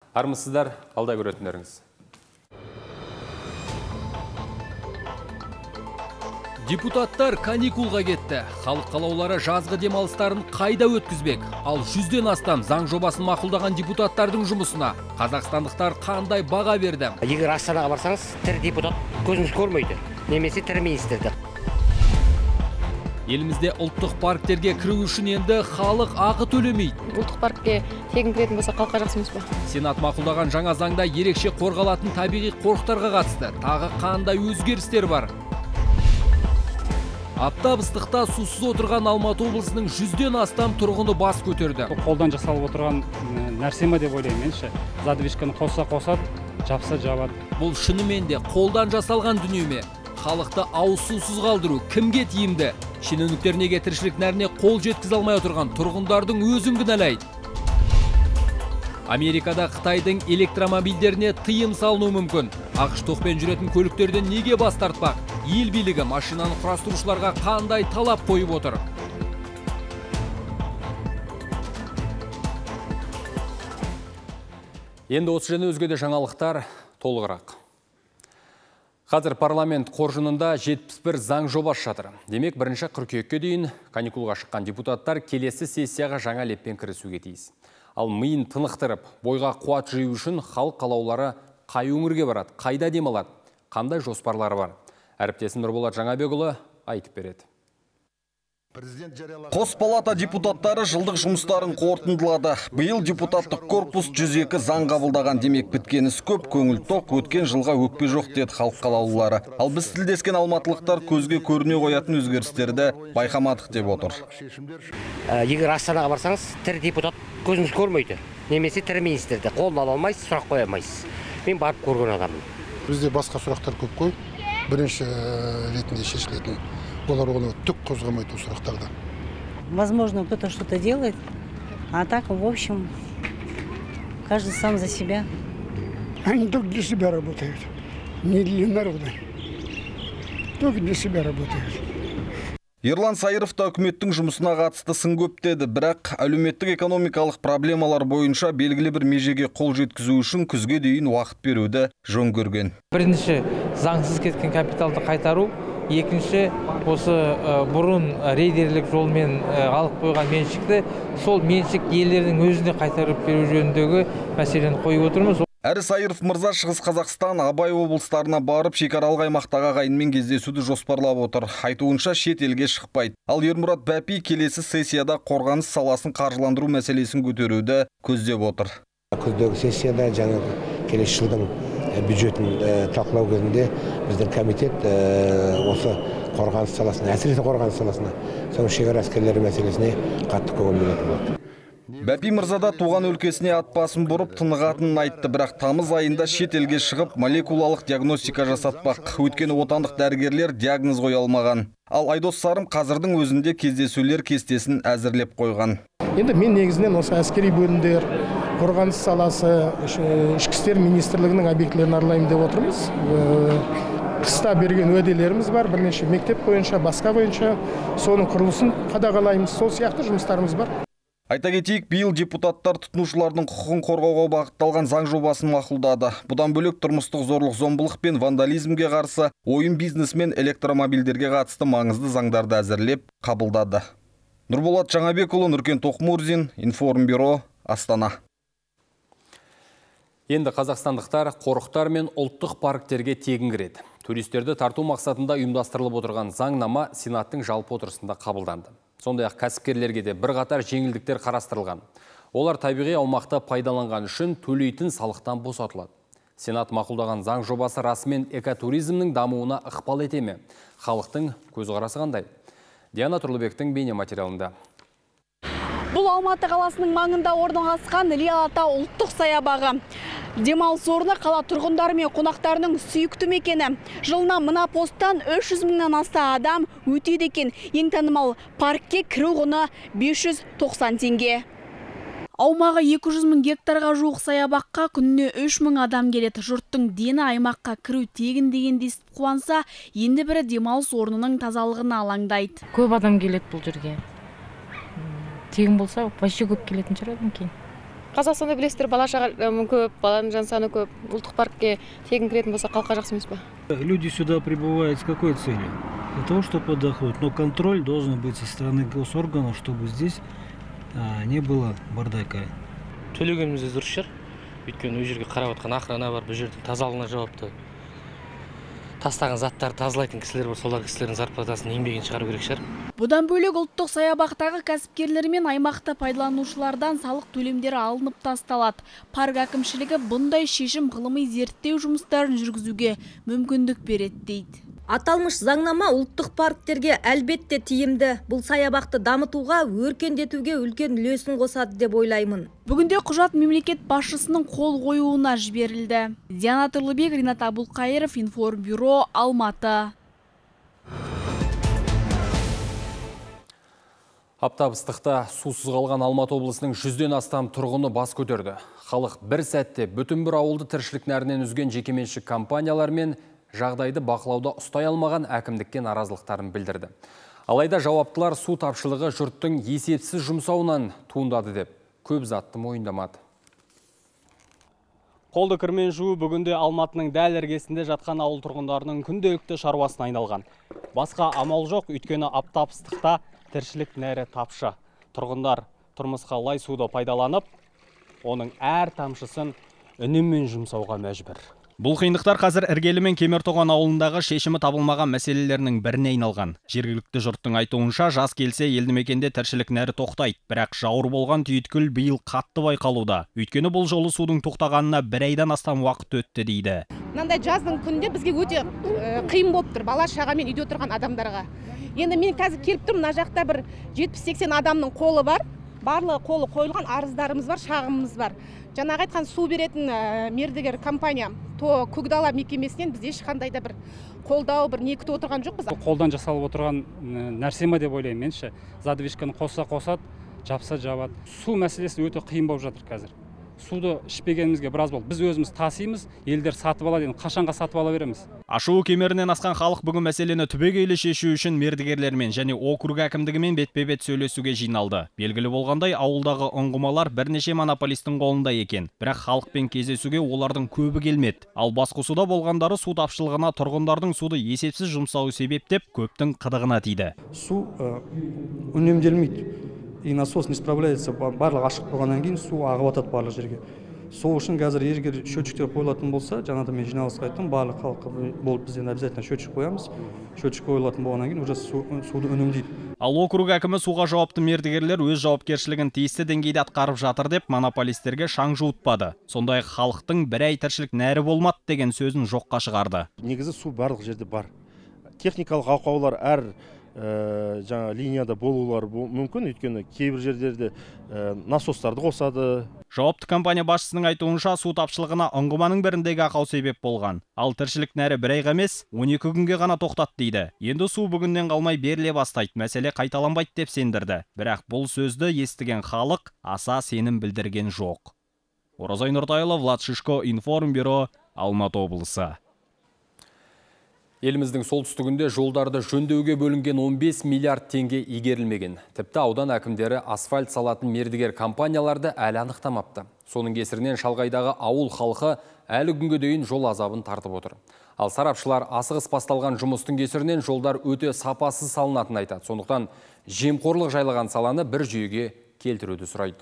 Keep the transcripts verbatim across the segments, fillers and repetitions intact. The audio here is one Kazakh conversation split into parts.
Армысыздар, алда көретіндеріңіз. Депутаттар каникулға кетті. Халық қалаулары жазғы демалыстарын қайда өткізбек? Ал жүзден астам заң жобасын мақұлдаған депутаттардың жұмысына қазақстандықтар қандай баға берді? Егер Астанаға барсаңыз, тірі депутат көзіңіз көрмейді, немесе тірі министрді. Елімізде ұлттық парктерге кіру үшін енді халық ақы төлемейді. Ұлттық паркке тегін кіретін болса халыққа жақсы емес па? Сенат мақұлдаған жаңа заңда ерекше қорғалатын табиғи қорықтарға қатысты тағы қандай өзгерістер бар? Аптап ыстықта сусыз отырған Алматы облысының жүзден астам тұрғыны бас көтерді. Қолдан жасалып отырған нәрсеме деп ойлаймын менше. Задвижканы қоса қосады, жапса жабады. Бұл шынымен де қолдан жасалған дүние ме? Халықты ауыз сусыз қалдыру кімге тиімді? Шенеуніктер неге тіршілік нәріне қол жеткізе алмай отырған тұрғындардың өзін кінәлайды? Америкада Қытайдың электромобильдеріне тыйым салыну мүмкін. Ақш тоқпен жүретін көліктерден неге бас тартпақ? Ел билігі машинаны құрастырушыларға қандай талап қойып отыр? Енді осы және өзге де жаңалықтар толығырақ. Қазір парламент қоржынында жетпіс бір заң жобасы жатыр. Демек, бірінші қыркүйекке дейін каникулға шыққан депутаттар келесі сессияға жаңа леппен кірісуге тиіс. Ал миын тынықтырып, бойға қуат жию үшін халық қалаулары қай өңірге барады, қайда демалады, қандай жоспарлары бар? Әріптесім Нұрболат Жаңабекұлы айтып береді. Қос палата депутаттары жылдық жұмыстарын қорытындылады. Биыл депутаттық корпус жүз екі заң қабылдаған, демек біткеніз көп, көңіл тоқ, өткен жылға өкпе жоқ деді халық қалаулылары. Ал біз тілдескен алматылықтар көзге көріне қоятын өзгерістерді байқамадық деп отыр. Егер Астанаға барсаңыз, тірі депутат көзіңіз көрмейді, немесе тірі министрді қолына ала алмайсыз, сұрақ қоя алмайсыз. Мен барып көрген адаммын. Бізде басқа сұрақтар көп қой, бірінші ретінде шешілетін. Олар оны түк қозғамайды сұрақтарда. Возможно, кто-то что-то делает, а так, в общем, каждый сам за себя. Они только для себя работают, не для народа. Только для себя работают. Ерлан Сайыров та үкіметтің жұмысына қатысты сын көп деді, бірақ әлеуметтік экономикалық проблемалар бойынша белгілі бір межеге қол жеткізу үшін күзге дейін уақыт беруді жөн көрген. Бірінші, заңсыз кеткен капиталды қайтару, екінші, осы бұрын рейдерлік жолмен алып қойған меншікті сол меншік иелерінің өзіне қайтарып беру жөніндегі мәселені қойып отырмыз. Әрі Сайыров мырза Шығыс Қазақстан, Абай облыстарына барып шекаралық аймақтағы ағайынмен кездесуді жоспарлап отыр. Айтуынша шет елге шықпайды. Ал Ермұрат Бәпи келесі сессияда қорғаныс саласын қаржыландыру мәселесін көтеруді көздеп отыр. Күздегі сессияда жаңа келесі жылдың бюджетін талқылау кезінде біздің комитет осы қорғаныс саласына, әсіресе қорғаныс саласына, соның шекара әскерлері мәселесіне қатты көңіл бөлетін болады. Бәпи мырзада туған өлкесіне ат басын бұрып тынығатынын айтты, бірақ тамыз айында шет елге шығып молекулалық диагностика жасатпақ. Өйткені отандық дәрігерлер диагноз қоя алмаған. Ал Айдос Сарым қазірдің өзінде кездесулер кестесін әзірлеп қойған. Енді мен негізінен осы әскери бөлімдер, қорғаныс саласы, ішкі істер министрлігінің объектілерін аралаймын деп отырмыз. Қыста берген уәделеріміз бар, бірнеше мектеп бойынша, басқа бойынша, соның құрылысын қадағалаймыз, сол сияқты жұмыстарымыз бар. Айта кетейік, биыл депутаттар тұтынушылардың құқығын қорғауға бағытталған заң жобасын мақұлдады. Бұдан бөлек тұрмыстық зорлық-зомбылық пен вандализмге қарсы ойын бизнес мен электромобильдерге қатысты маңызды заңдарды әзірлеп қабылдады. Нұрболат Жаңабекұлы, Нұркен Тоқмурзин, Информбюро, Астана. Енді қазақстандықтар қорықтар мен ұлттық парктерге тегін кіреді. Туристерді тарту мақсатында ұйымдастырылып отырған заңнама Сенаттың жалпы отырысында қабылданды. Сондай-ақ кәсіпкерлерге де бір қатар жеңілдіктер қарастырылған. Олар табиғи аумақты пайдаланған үшін төлейтін салықтан босатылады. Сенат мақұлдаған заң жобасы расымен экотуризмнің дамуына ықпал ете ме? Халықтың көзқарасы қандай? Диана Тұрлыбектің бейне материалында. Бұл Алматы қаласының маңында орналасқан Іле Алата ұлттық саябағы. Демалыс орны қала тұрғындары мен қонақтарының сүйікті мекені. Жылына мына посттан үш жүз мыңнан аса адам өтеді екен. Ең танымал паркке кіру құны бес жүз тоқсан теңге. Аумағы екі жүз мың гектарға жуық саябаққа күніне үш мың адам келеді. Жұрттың дені аймаққа кіру тегін дегенде естіп қуанса, енді бірі демалыс орнының тазалығына алаңдайды. Көп адам келеді бұл жерге. Тегін болса, вообще көп келетін шығар кейін. Қазақстанда білесіздер, бала шаға көп, баланың жан саны көп. Ұлттық паркке тегін кіретін болса, халыққа жақсы емес па? Люди сюда прибывают с какой целью? Для того, чтобы отдохнуть. Но контроль должен быть со стороны госорганов, чтобы здесь а, не было бардака. Төлегенімізде дұрыс шығар. Өйткені өз жерге қарап отқан охрана бар, бұл жердің тазалығына жауапты. Тастаған заттар тазалайтын кісілер бар, солар кісілердің зарплатасын, еңбегін шығару керек шығар. Бұдан бөлек ұлттық саябақтағы кәсіпкерлер мен аймақты пайдаланушылардан салық төлемдері алынып тасталады. Парк әкімшілігі бұндай шешім ғылыми зерттеу жұмыстарын жүргізуге мүмкіндік береді дейді. Аталмыш заңнама ұлттық парктерге әлбетте тиімді. Бұл саябақты дамытуға, өркендетуге үлкен үлесін қосады деп ойлаймын. Бүгінде құжат мемлекет басшысының қол қоюына жіберілді. Диана Тұрлыбек, Ринат Абулқайыров, Информбюро, Алматы. Аптап-ыстықта сусыз қалған Алматы облысының жүзден астам тұрғыны бас көтерді. Халық бір сәтте бүтін бір ауылды тіршілік нәрінен үзген жекеменшік компаниялар мен жағдайды бақылауда ұстай алмаған әкімдікке наразылықтарын білдірді. Алайда жауаптылар су тапшылығы жұрттың есепсіз жұмсауынан туындады деп көп затты мойындамады. Қолды кірмен жуу бүгінде Алматының дәл іргесінде жатқан ауыл тұрғындарының күнделікті шаруасына айналған. Басқа амал жоқ, өйткені аптап ыстықта тіршілік нәрі тапшы. Тұрғындар тұрмысқа лай суды пайдаланып, оның әр тамшысын үнеммен жұмсауға мәжбүр. Бұл қиындықтар қазір іргелі мен Кемертоған ауылындағы шешімі табылмаған мәселелерінің біріне айналған. Жергілікті жұрттың айтуынша жаз келсе елді мекенде тіршілік нәрі тоқтайды. Бірақ жауыр болған түйіткіл биыл қатты байқалуда. Өйткені бұл жолы судың тоқтағанына бір айдан астам уақыт өтті дейді. Мынандай жаздың күнінде бізге өте қиын болып тұр, бала шағамен үйде отырған адамдарға. Енді мен қазір келіп тұрмын, мына жақта бір жетпіс сексен адамның қолы бар. Барлығы қолы қойылған, арыздарымыз бар, шағымымыз бар. Жаңағы айтқан су беретін мердігер компания то Көкдала мекемесінен біз ешқандай да бір қолдау, бір не күтіп отырған жоқпыз. Қолдан жасалып отырған нәрсе ме деп ойлаймын менше. Задвижканы қоса қосады, жапса жабады. Су мәселесі өте қиын болып жатыр қазір. Суды ішпегенімізге біраз болды. Біз өзіміз тасимыз, елдер сатып алады, қашанға сатып ала береміз. Ашуы кемерінен асқан халық бүгін мәселені түбегейлі шешу үшін мердігерлермен және округ әкімдігімен бетпе-бет сөйлесуге жиналды. Белгілі болғандай, ауылдағы ұңғымалар бірнеше монополистің қолында екен. Бірақ халықпен кездесуге олардың көбі келмеді. Ал басқосуда болғандары су тапшылығына тұрғындардың суды есепсіз жұмсауы себептеп көптің қыдығына тиді. Су үнемделмейді. И насос не справляется, барлық ашық болғаннан кейін су ағып атады барлық жерге. Сол үшін қазір егер счетчиктер қойылатын болса, жаңада мен жиналысқа айттым, барлық халыққа болып біз енді обязательно счетчик қоямыз. Счетчик қойылатын болғаннан кейін уже суды үнемдейді. Ал округ әкімі суға жауапты мердігерлер өз жауапкершілігін тиісті деңгейде атқарып жатыр деп монополистерге шаң жуытпады. Сондай халықтың бір ай тіршілік нәрі болмады деген сөзін жоққа шығарды. Негізі су барлық жерде бар. Техникалық ақаулар әр жаңа линияда болулар мүмкін, өйткені кейбір жерлерде насостарды қосады. Жауапты компания басшысының айтуынша су тапшылығына ұңғыманың біріндегі ақау себеп болған. Ал тіршілік нәрі бір айға емес, он екі күнге ғана тоқтат дейді. Енді су бүгіннен қалмай беріле бастайды, мәселе қайталанбайды деп сендірді. Бірақ бұл сөзді естіген халық аса сенім білдірген жоқ. Оразай Нұртайлы, Влад Шишко, Информбюро, Алматы облысы. Еліміздің солтүстігінде жолдарды жөндеуге бөлінген он бес миллиард теңге игерілмеген. Тіпті аудан әкімдері асфальт салатын мердігер компанияларды әлі анықтамапты. Соның кесірінен шалғайдағы ауыл халқы әлі күнге дейін жол азабын тартып отыр. Ал сарапшылар асығыс басталған жұмыстың кесірінен жолдар өте сапасыз салынатын айтады. Сондықтан жемқорлық жайлаған саланы бір жүйеге келтіруді сұрайды.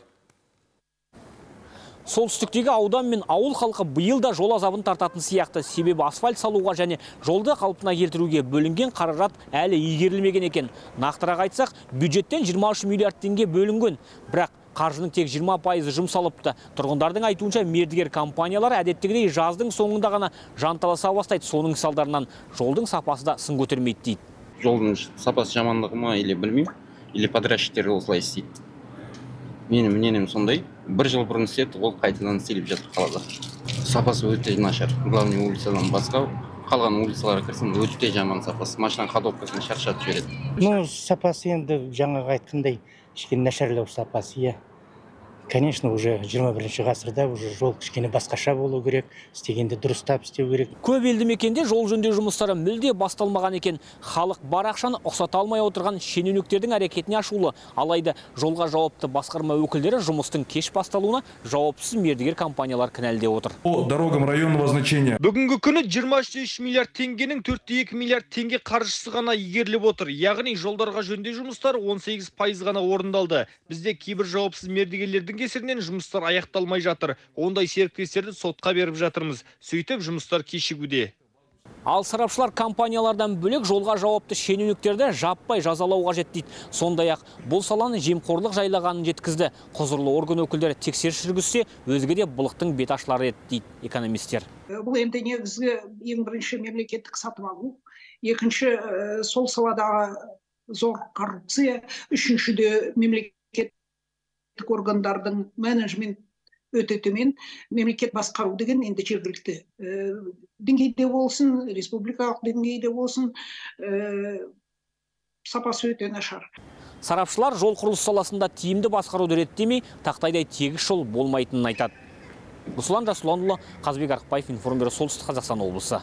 Солтүстіктегі аудан мен ауыл халқы биыл да жол азабын тартатын сияқты. Себебі асфальт салуға және жолды қалпына келтіруге бөлінген қаражат әлі игерілмеген екен. Нақтырақ айтсақ, бюджеттен жиырма үш миллиард теңге бөлінген. Бірақ қаржының тек жиырма пайызы жұмсалыпты. Тұрғындардың айтуынша мердігер компаниялар әдеттегідей жаздың соңында ғана жанталаса бастайды. Соның салдарынан жолдың сапасы да сын көтермейді дейді. Жолдың сапасы жамандығы ма, или білмеймін, или подрядчиктер осылай істейді. Менің мнением сондай. Бір жыл бұрын істеді, ол қайтадан істеліп жатыр қалада. Сапасы өте нашар. Главный улицадан басқа, қалған улицаларға кірсең өте жаман сапасы. Машина ходовкасын шаршатып жібереді. Ну, сапасы енді жаңағы айтқандай, кішкене нашарлау сапасы, иә. Конечно, уже жиырма бірінші ғасырда уже жол кішкене басқаша болу керек, істегенде дұрыстап істеу керек. Көп елді мекенде жол жөндеу жұмыстары мүлде басталмаған екен. Халық бар ақшаны ұқсата алмай отырған шенеуніктердің әрекетіне ашулы. Алайда жолға жауапты басқарма өкілдері жұмыстың кеш басталуына жауапсыз мердігер компаниялар кінәлдеп отыр. По дорогам районного значения. Бүгінгі күні жиырма үш миллиард теңгенің төрт те екі миллиард теңге қаржысы ғана игеріліп отыр. Яғни жолдарға жөндеу жұмыстары он сегіз пайыз ғана орындалды. Бізде кейбір жауапсыз мердігерлердің кесірінен жұмыстар аяқталмай жатыр. Ондай серіктестерді сотқа беріп жатырмыз. Сөйтіп жұмыстар кешігуде. Ал сарапшылар компаниялардан бөлек жолға жауапты шенеуніктерді жаппай жазалау қажет дейді. Сондай-ақ бұл саланы жемқорлық жайлағанын жеткізді. Құзырлы орган өкілдері тексеріс жүргізсе, өзге де былықтың бет ашылары еді дейді экономистер. Бұл енді негізгі ең бірінші мемлекеттік сатып алу, екінші сол саладағы зор коррупция, үшіншіде мемлекеттік органдардың менеджмент өте төмен, мемлекет басқару деген енді жергілікті деңгейде болсын, республикалық деңгейде болсын, сапасы өте нашар. Сарапшылар жол құрылыс саласында тиімді басқаруды реттемей, тақтайдай тегіс жол болмайтынын айтады. Руслан Жасұланұлы, Қазбек Арықбаев, Информбюро, Солтүстік Қазақстан облысы.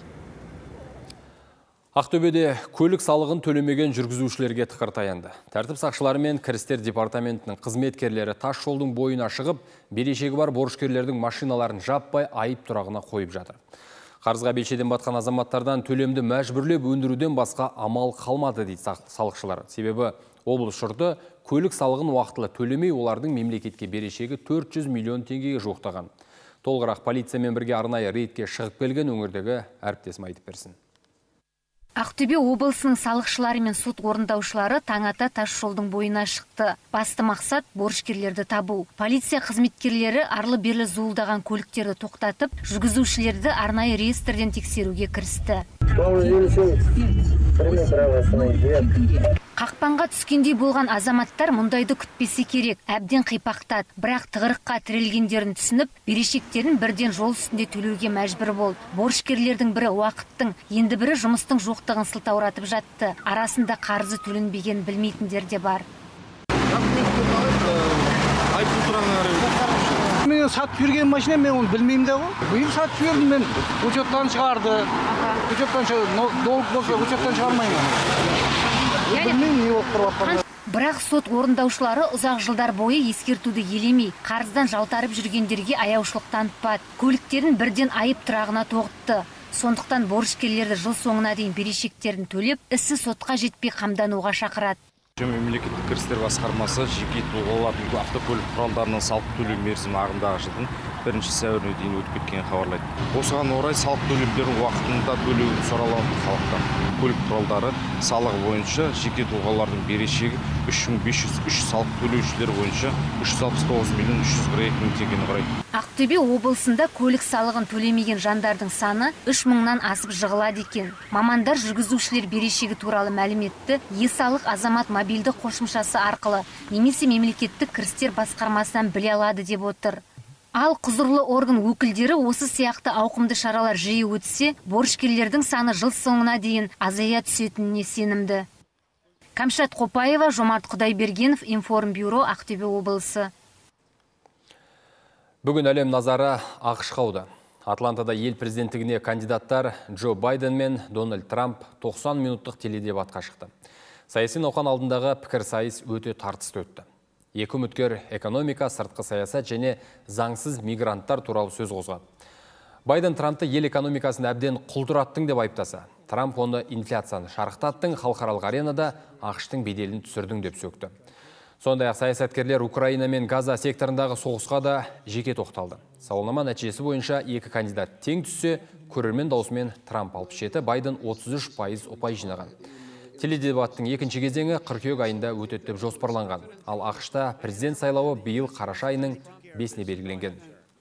Ақтөбеде көлік салығын төлемеген жүргізушілерге тықыр таянды. Тәртіп сақшылары мен кірістер департаментінің қызметкерлері тас жолдың бойына шығып, берешегі бар борышкерлердің машиналарын жаппай айып тұрағына қойып жатыр. Қарызға белшеден батқан азаматтардан төлемді мәжбүрлеп өндіруден басқа амал қалмады дейді салықшылар. Себебі облыс жұрты көлік салығын уақытылы төлемей, олардың мемлекетке берешегі төрт жүз миллион теңгеге жуықтаған. Толығырақ полициямен бірге арнайы рейдке шығып келген өңірдегі әріптесім айтып берсін. Ақтөбе облысының салықшылары мен сот орындаушылары таңата тас жолдың бойына шықты. Басты мақсат борышкерлерді табу. Полиция қызметкерлері арлы-берлі зуылдаған көліктерді тоқтатып, жүргізушілерді арнайы реестрден тексеруге кірісті. Қақпанға түскендей болған азаматтар мұндайды күтпесе керек, әбден қипақтады. Бірақ тығырыққа тірелгендерін түсініп, берешектерін бірден жол үстінде төлеуге мәжбүр болды. Борышкерлердің бірі уақыттың, енді бірі жұмыстың жоқтығын сылтауратып жатты. Арасында қарызы төленбеген білмейтіндер де бар. Мен сатып берген машина, мен оны білмеймін де ғой. Биыл сатып бердім, мен учеттан шығарды. Учеттан долг болса, учеттан шығармаймын. Бірақ сот орындаушылары ұзақ жылдар бойы ескертуді елемей, қарыздан жалтарып жүргендерге аяушылық танытпады. Көліктерін бірден айып тұрағына тоғытты. Сондықтан борышкерлерді жыл соңына дейін берешектерін төлеп, ісі сотқа жетпей қамдануға шақырады. Мемлекеттік кірістер басқармасы жеке тұлғалардың автокөлік құралдарынан салық төлеу мерзімі ағымдағы жылдың бірінші сәуіріне дейін өтіп кеткенін хабарлайды. Осыған орай салық төлемдерін уақытында төлеуін сұралатын халықтан. Көлік құралдары салығы бойынша жеке тұлғалардың берешегі үш мың бес жүз үш, салық төлеушілер бойынша үш жүз алпыс тоғыз миллион үш жүз қырық екі мың теңгені құрайды. Ақтөбе облысында көлік салығын төлемеген жандардың саны үш мыңнан асып жығылады екен. Мамандар жүргізушілер берешегі туралы мәліметті е-салық азамат мобильді қосымшасы арқылы немесе мемлекеттік кірістер басқармасынан біле алады деп отыр. Ал құзырлы орган өкілдері осы сияқты ауқымды шаралар жиі өтсе, борышкерлердің саны жыл соңына дейін азая түсетініне сенімді. Камшат Қопаева, Жомарт Құдайбергенов, Информбюро, Ақтөбе облысы. Бүгін әлем назары ақш-қа ауды. Атлантада ел президенттігіне кандидаттар Джо Байден мен Дональд Трамп тоқсан минуттық теледебатқа шықты. Саяси науқан алдындағы пікірсайыс өте тартысты өтті. Екі үміткер экономика, сыртқы саясат және заңсыз мигранттар туралы сөз қозғады. Байден Трампты ел экономикасын әбден құлдыраттың деп айыптаса, Трамп оны инфляцияны шарықтаттың, халықаралық аренада ақштың беделін түсірдің деп сөкті. Сондай-ақ саясаткерлер Украина мен Газа секторындағы соғысқа да жеке тоқталды. Сауалнама нәтижесі бойынша екі кандидат тең түссе, көрермен даусымен Трамп алпыс жеті, Байден отыз үш пайыз ұпай жинаған. Теледебаттың екінші кезеңі қыркүйек айында өтеді деп жоспарланған. Ал ақшта президент сайлауы биыл қараша айының бесіне белгіленген.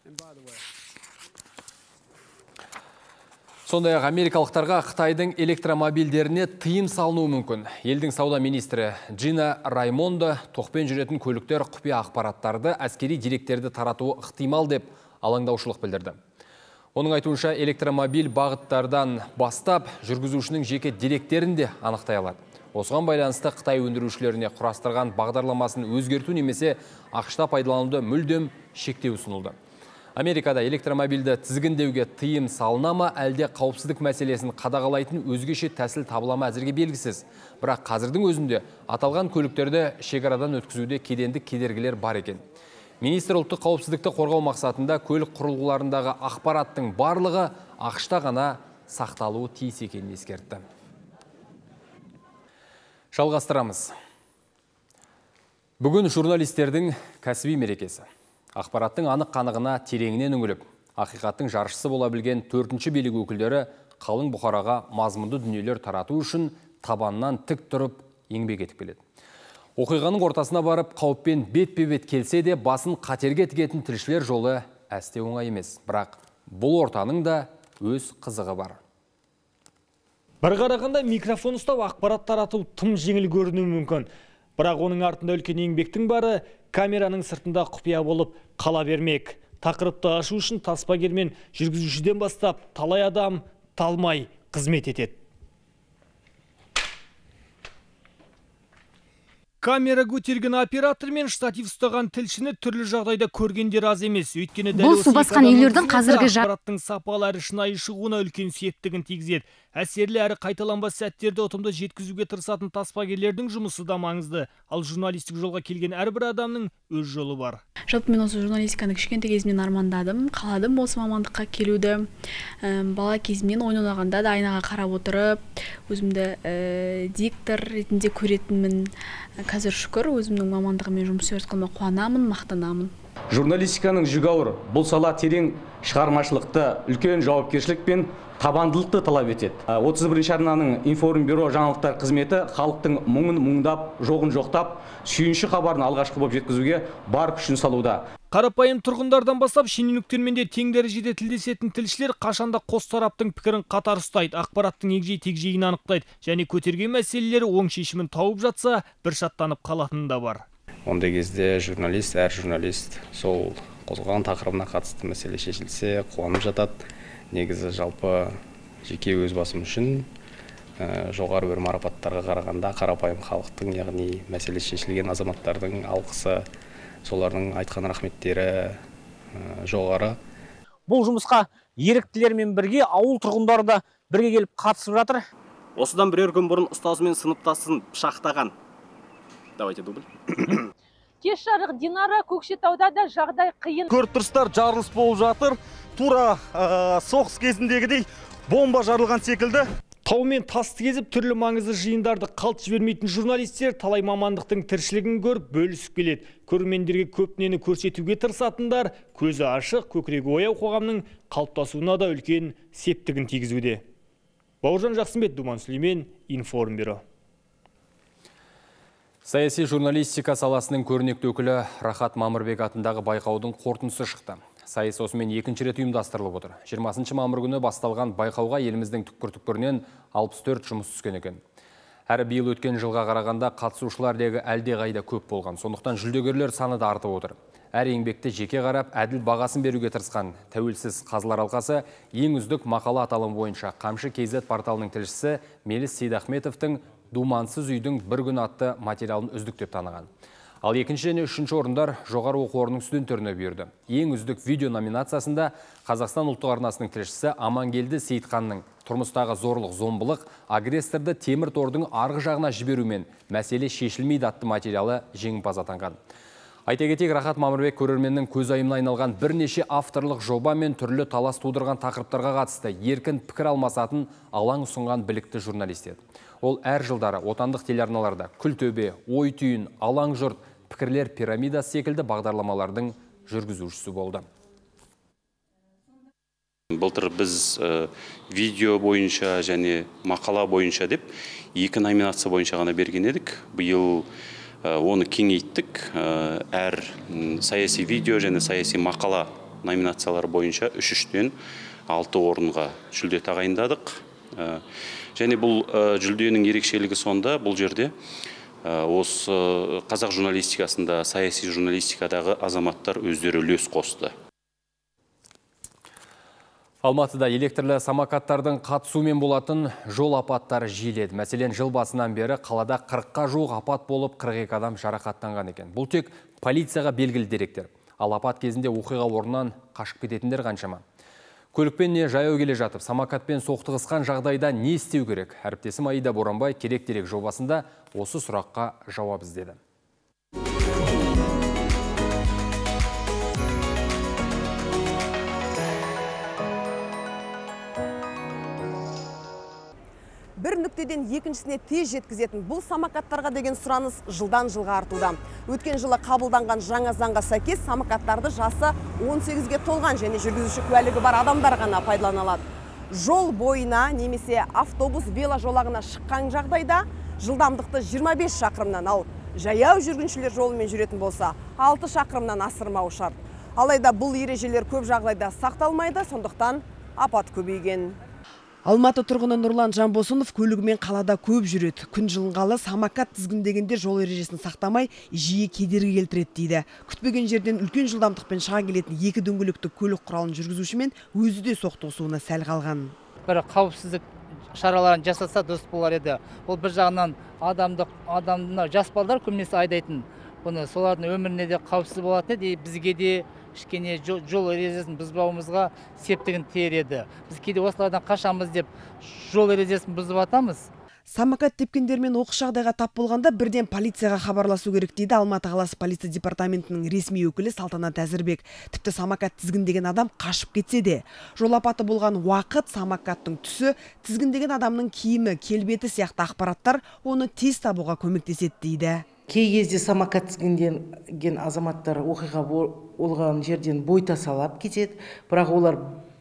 Сондай-ақ америкалықтарға Қытайдың электромобильдеріне тыйым салынуы мүмкін. Елдің сауда министрі Джина Раймондо тоқпен жүретін көліктер құпия ақпараттарды, әскери деректерді таратуы ықтимал деп алаңдаушылық білдірді. Оның айтуынша электромобиль бағыттардан бастап жүргізушінің жеке деректерін де анықтай алады. Осыған байланысты Қытай өндірушілеріне құрастырған бағдарламасын өзгерту немесе ақшта пайдалануды мүлдем шектеу ұсынылды. Америкада электромобильді тізгіндеуге тыйым салына ма, әлде қауіпсіздік мәселесін қадағалайтын өзгеше тәсіл табылама әзірге белгісіз. Бірақ қазірдің өзінде аталған көліктерді шекарадан өткізуде кедендік кедергілер бар екен. Министр ұлттық қауіпсіздікті қорғау мақсатында көлік құрылғыларындағы ақпараттың барлығы ақшта ғана сақталуы тиіс екенін ескертті. Жалғастырамыз. Бүгін журналистердің кәсіби мерекесі. Ақпараттың анық-қанығына тереңінен үңіліп, ақиқаттың жаршысы бола білген төртінші билік өкілдері қалың бұқараға мазмұнды дүниелер тарату үшін табаннан тік тұрып еңбек етіп келеді. Оқиғаның ортасына барып, қауіппен бетпе-бет келсе де, басын қатерге тігетін тілшілер жолы әсте оңай емес. Бірақ бұл ортаның да өз қызығы бар. Бір қарағанда микрофон ұстап ақпарат тарату тым жеңіл көрінуі мүмкін. Бірақ оның артында үлкен еңбектің бары камераның сыртында құпия болып қала бермек. Тақырыпты ашу үшін таспагер мен жүргізушіден бастап талай адам талмай қызмет етеді. Камера көтерген оператор мен штатив ұстаған тілшіні түрлі жағдайда көргендер аз емес. Өйткені бұл су басқан үйлердің қазіргі ақпараттың сапалы әрі шынайы шығуына үлкен септігін тигізеді. Әсерлі әрі қайталанбас сәттерді ұтымды жеткізуге тырысатын таспагерлердің жұмысы да маңызды. Ал журналистік жолға келген әрбір адамның өз жолы бар. Жалпы мен осы журналистиканы кішкентай кезімнен армандадым, қаладым осы мамандыққа келуді. Бала кезімнен ойын ойнағанда да айнаға қарап отырып, өзімді диктор ретінде көретінмін. Қазір шүкір, өзімнің мамандығыммен жұмыс жасауыма қуанамын, мақтанамын. Журналистиканың жүгі ауыр. Бұл сала терең шығармашылықты, үлкен жауапкершілік пен табандылықты талап етеді. отыз бірінші арнаның информбюро жаңалықтар қызметі халықтың мұңын мұңдап, жоғын жоқтап, сүйінші хабарын алғашқы болып жеткізуге бар күшін салуда. Қарапайым тұрғындардан бастап шенеуніктермен де тең дәрежеде тілдесетін тілшілер қашанда қос тараптың пікірін қатар ұстайды, ақпараттың егжей-тегжейін анықтайды және көтерген мәселелері оң шешімін тауып жатса, бір шаттанып қалатыны да бар. Ондай кезде журналист, әр журналист сол қозғалған тақырыбына қатысты мәселе шешілсе, қуанып жатады. Негізі жалпы жеке өз басым үшін жоғары бір марапаттарға қарағанда қарапайым халықтың, яғни мәселе шешілген азаматтардың алғысы, солардың айтқан рахметтері жоғары. Бұл жұмысқа еріктілермен бірге ауыл тұрғындары да бірге келіп қатысып жатыр. Осыдан бірер күн бұрын ұстазымен сыныптасын пышақтаған. Давайте дубль. Кеш жарық Динара, Көкшетауда да жағдай қиын. Көріп тұрсыздар, жарылыс болып жатыр. Тура соғыс кезіндегідей бомба жарылған секілді. Таумен тасты кезіп түрлі маңызды жиындарды қалт жібермейтін журналистер талай мамандықтың тіршілігін көріп бөлісіп келеді. Көрермендерге көпнені көрсетуге тырысатындар көзі ашық, көкірегі ояу қоғамның қалыптасуына да үлкен септігін тигізуде. Бауыржан Жақсымбет, Думан Сүлеймен, Информбюро. Саяси журналистика саласының көрнекті өкілі Рахат Мамырбек атындағы байқаудың қорытындысы шықты. Сайыс осымен екінші рет ұйымдастырылып отыр. жиырмасыншы мамыр күні басталған байқауға еліміздің түкпір-түкпірінен алпыс төрт жұмыс түскен екен. Әрі биыл өткен жылға қарағанда қатысушылар легі әлде қайда көп болған. Сондықтан жүлдегерлер саны да артып отыр. Әр еңбекті жеке қарап, әділ бағасын беруге тырысқан тәуелсіз қазылар алқасы ең үздік мақала аталым бойынша Қамшы кз порталының тілшісі Мелис Сейдахметовтың Думансыз үйдің бір күн атты материалын үздік деп таныған. Ал екінші және үшінші орындар жоғары оқу орнының студенттеріне бұйырды. Ең үздік видео номинациясында Қазақстан ұлттық арнасының тілшісі Амангелді Сейітханның тұрмыстағы зорлық, зомбылық, агрессорды темір тордың арғы жағына жіберумен мәселе шешілмейді атты материалы жеңімпаз атанған. Айта кетейік, Рахат Мамырбек көрерменнің көз айымына айналған бірнеше авторлық жоба мен түрлі талас тудырған тақырыптарға қатысты еркін пікір алмасатын алаң ұсынған білікті журналист еді. Ол әр жылдары отандық телеарналарда Күлтөбе, Ой түйін, Алаң жұрт, пікірлер пирамидасы секілді бағдарламалардың жүргізушісі болды. Былтыр біз видео бойынша және мақала бойынша деп екі номинация бойынша ғана берген едік. Биыл оны кеңейттік. Әр саяси видео және саяси мақала номинациялары бойынша үш-үштен алты орынға жүлде тағайындадық. Және бұл жүлденің ерекшелігі сонда, бұл жерде осы қазақ журналистикасында, саяси журналистикадағы азаматтар өздері үлес қосты. Алматыда электрлі самокаттардың қатысуымен болатын жол апаттары жиіледі. Мәселен, жыл басынан бері қалада қырыққа жуық апат болып, қырық екі адам жарақаттанған екен. Бұл тек полицияға белгілі деректер. Ал апат кезінде оқиға орнынан қашып кететіндер қаншама. Көлікпен не жаяу келе жатып, самокатпен соқтығысқан жағдайда не істеу керек? Әріптесім Аида Боранбай керек-дерек жобасында осы сұраққа жауап іздеді. Бір нүктеден екіншісіне тез жеткізетін бұл самокаттарға деген сұраныс жылдан жылға артуда. Өткен жылы қабылданған жаңа заңға сәйкес самокаттарды жасы он сегізге толған және жүргізуші куәлігі бар адамдар ғана пайдалана алады. Жол бойына немесе автобус веложолағына шыққан жағдайда жылдамдықты жиырма бес шақырымнан, ал жаяу жүргіншілер жолымен жүретін болса алты шақырымнан асырмау шарт. Алайда бұл ережелер көп жағдайда сақталмайды, сондықтан апат көбейген. Алматы тұрғыны Нұрлан Жанбосынов көлігімен қалада көп жүреді. Күн жылынғалы самокат тізгіндегенде жол ережесін сақтамай, жиі кедергі келтіреді дейді. Күтпеген жерден үлкен жылдамдықпен шыға келетін екі дөңгелекті көлік құралын жүргізушімен өзі де соқтығысуына сәл қалған. Бір қауіпсіздік шараларын жасаса дұрыс болар еді. Ол бір жағынан адамдық адамдың жас балдар көбінесе айдайтын. Бұны солардың өміріне де қауіпсіз болады еді, бізге де кішкене жол ережесін бұзбауымызға септігін тиер еді. Біз кейде осылардан қашамыз деп жол ережесін бұзып атамыз. Самокат тепкендермен оқыс жағдайға тап болғанда бірден полицияға хабарласу керек дейді Алматы қаласы полиция департаментінің ресми өкілі Салтанат Әзірбек. Тіпті самокат тізгіндеген адам қашып кетсе де, жол апаты болған уақыт, самокаттың түсі, тізгіндеген адамның киімі, келбеті сияқты ақпараттар оны тез табуға көмектеседі дейді. Кей кезде самокат тізгіндеген азаматтар оқиға болған жерден бой тасалап кетеді, бірақ олар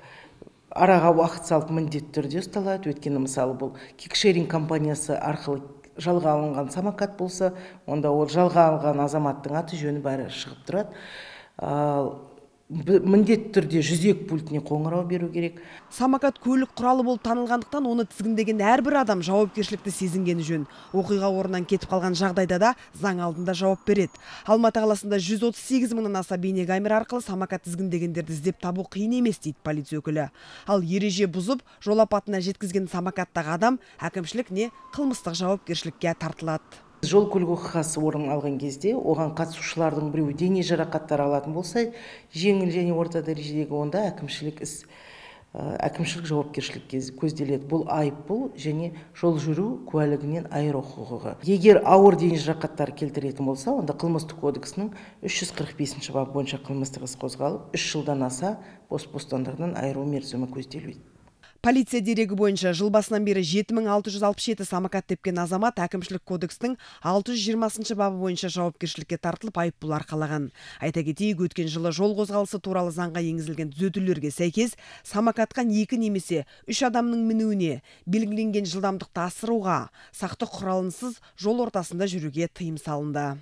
араға уақыт салып міндетті түрде ұсталады. Өйткені мысалы бұл кикшеринг компаниясы арқылы жалға алынған самокат болса, онда ол жалға алған азаматтың аты жөні бәрі шығып тұрады. Міндетті түрде жүзек пультіне қоңырау беру керек. Самокат көлік құралы болып танылғандықтан оны тізгіндеген әрбір адам жауапкершілікті сезінгені жөн. Оқиға орнынан кетіп қалған жағдайда да заң алдында жауап береді. Алматы қаласында жүз отыз сегіз мыңнан аса бейнекамера арқылы самокат тізгіндегендерді іздеп табу қиын емес дейді полиция өкілі. Ал ереже бұзып, жол апатына жеткізген самокаттағы адам әкімшілік не қылмыстық жауапкершілікке тартылады. Жол көлік оқиғасы орын алған кезде оған қатысушылардың біреуі дене жарақаттары алатын болса, жеңіл және орта дәрежедегі онда әкімшілік іс әкімшілік жауапкершілікке көзделеді. Бұл айыппұл және жол жүру куәлігінен айыру құқығы. Егер ауыр дене жарақаттар келтіретін болса, онда қылмыстық кодексінің үш жүз қырық бесінші бабы бойынша қылмыстық іс қозғалып, үш жылдан аса бас бостандығынан айыру мерзімі көзделеді. Полиция дерегі бойынша жыл басынан бері жеті мың алты жүз алпыс жеті самокат тепкен азамат әкімшілік кодекстің алты жүз жиырмасыншы бабы бойынша жауапкершілікке тартылып айыппұл арқалаған. Айта кетейік, өткен жылы жол қозғалысы туралы заңға енгізілген түзетулерге сәйкес самокатқа екі немесе үш адамның мінуіне, белгіленген жылдамдықты асыруға, сақтық құралынсыз жол ортасында жүруге тыйым салынды.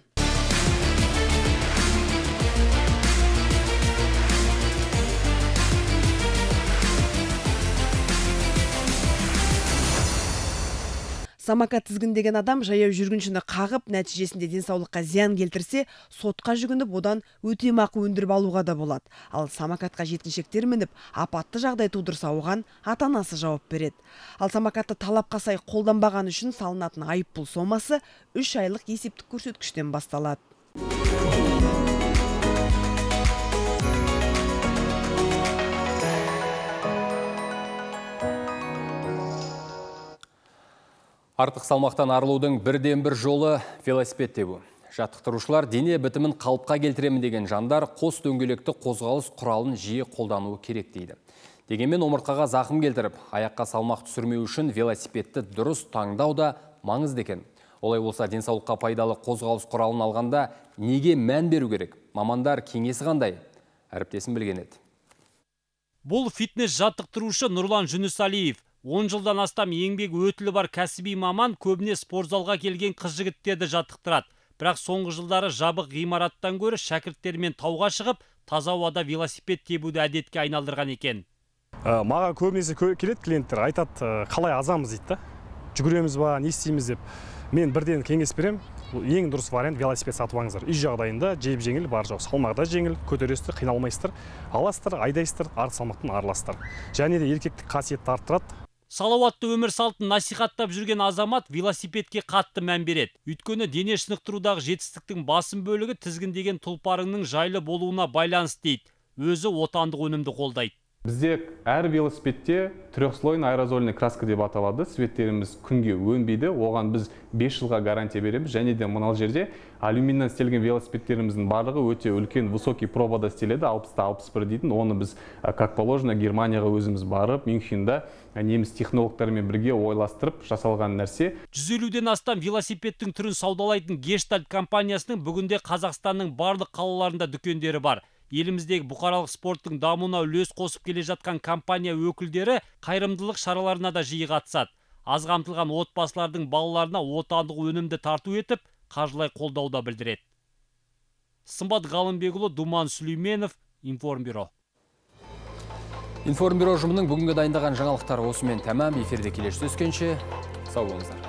Самокат тізгіндеген адам жаяу жүргіншіні қағып, нәтижесінде денсаулыққа зиян келтірсе, сотқа жүгініп, одан өтемақы өндіріп алуға да болады. Ал самокатқа жеткіншектер мініп, апатты жағдай тудырса, оған ата-анасы жауап береді. Ал самокатты талапқа сай қолданбаған үшін салынатын айыппұл сомасы үш айлық есептік көрсеткіштен басталады. Артық салмақтан арылудың бірден бір жолы велосипед тебу. Жаттықтырушылар дене бітімін қалыпқа келтіремін деген жандар қос дөңгелекті қозғалыс құралын жиі қолдануы керек дейді. Дегенмен омыртқаға зақым келтіріп, аяққа салмақ түсірмеу үшін велосипедті дұрыс таңдау да маңызды екен. Олай болса, денсаулыққа пайдалы қозғалыс құралын алғанда неге мән беру керек? Мамандар кеңесі қандай? Әріптесім білген еді. Бұл фитнес жаттықтырушы Нұрлан Жүнісалиев. он жылдан астам еңбек өтілі бар кәсіби маман көбіне спортзалға келген қыз-жігіттерді жаттықтырады. Бірақ соңғы жылдары жабық ғимараттан гөрі шәкірттермен тауға шығып, таза ауада велосипед тебуді әдетке айналдырған екен. Маған көбінесе келеді клиенттер, айтады, қалай азамыз дейді. Жүгіреміз ба, не істейміз деп. Мен бірден кеңес берем. ең дұрыс вариант велосипед сатып алыңыздар. Үй жағдайында жеп жеңіл, бар жоқ, салмағы да жеңіл, көтересіздер, қиналмайсыздар, аласыздар, айдайсыздар, артық салмақтан арыласыздар. Және де еркектік қасиетті арттырады. Салауатты өмір салтын насихаттап жүрген азамат велосипедке қатты мән береді. Өйткені дене шынықтырудағы жетістіктің басым бөлігі тізгіндеген тұлпарыңның жайлы болуына байланысты дейді. Өзі отандық өнімді қолдайды. Бізде әр велосипедте трехслойный аэрозольный краска деп аталады. Светтеріміз күнге өнбейді. Оған біз бес жылға гарантия береміз. Және де мынау жерде алюминнен істелген велосипедтеріміздің барлығы өте үлкен высокий пробада істеледі. алпыста алпыс бір дейтін. Оны біз как положено Германияға өзіміз барып, Мюнхенда неміс технологтармен бірге ойластырып жасалған нәрсе. жүз елуден астам велосипедтің түрін саудалайтын Гештальт компаниясының бүгінде Қазақстанның барлық қалаларында дүкендері бар. Еліміздегі бұқаралық спорттың дамуына үлес қосып келе жатқан компания өкілдері қайырымдылық шараларына да жиі қатысады. Аз қамтылған отбасылардың балаларына отандық өнімді тарту етіп, қаржылай қолдау да білдіреді. Сымбат Ғалымбекұлы, Думан Сүлейменов, Информбюро. Информбюро ұжымының бүгінгі дайындаған жаңалықтары осымен тәмам. Эфирде келесі түскенше сау болыңыздар.